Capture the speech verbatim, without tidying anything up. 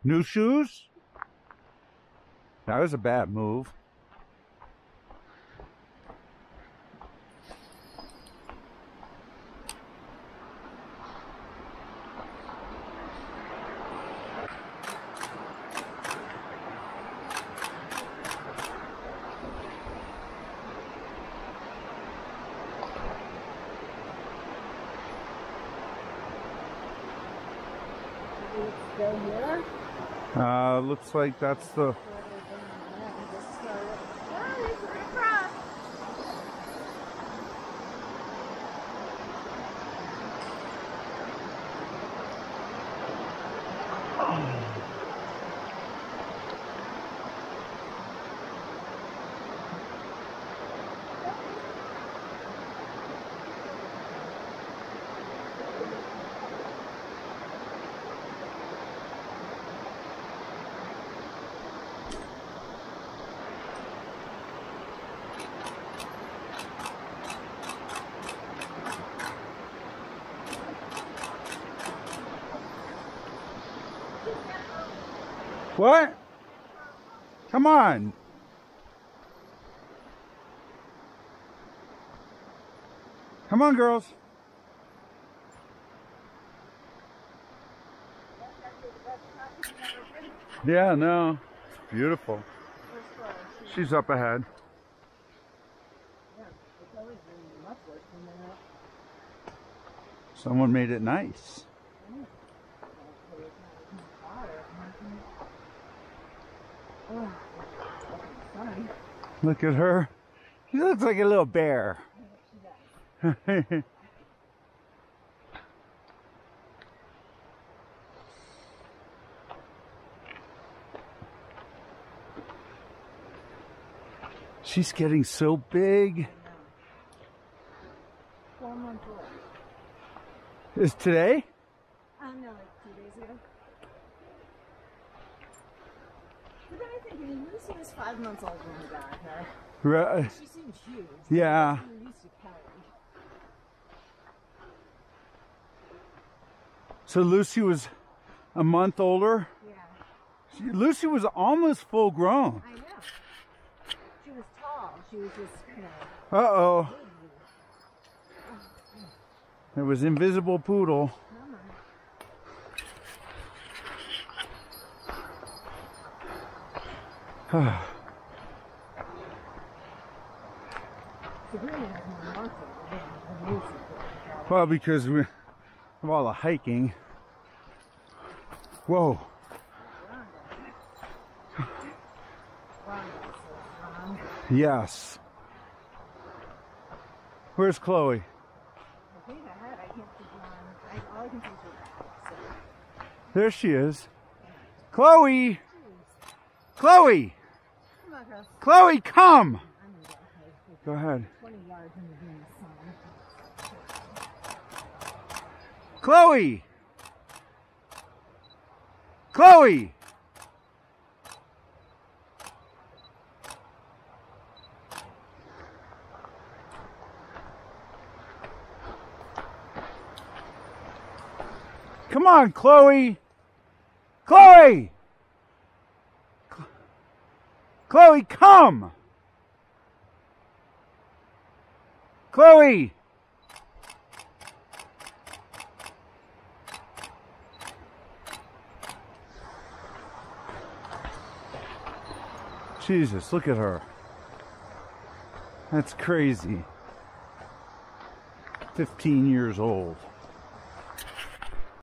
New shoes? That was a bad move. Uh, looks like that's the... What? Come on. Come on, girls. Yeah, no. Beautiful. She's up ahead. Someone made it nice. Look at her. She looks like a little bear. She's getting so big. Four months old. Is today? I don't know, like two days ago. But then I think, I mean, Lucy was five months old when we got her. Right. She seemed huge. Yeah. She used to carry. So Lucy was a month older? Yeah. She, Lucy was almost full grown. I know. She was tall. She was just, you know. Uh-oh. There was invisible poodle. Well, because we of all the hiking. Whoa. Yes. Where's Chloe? There she is. Chloe! Chloe! Chloe, come! Go ahead. Chloe! Chloe! Come on, Chloe! Chloe! Chloe, come! Chloe! Jesus, look at her. That's crazy. fifteen years old.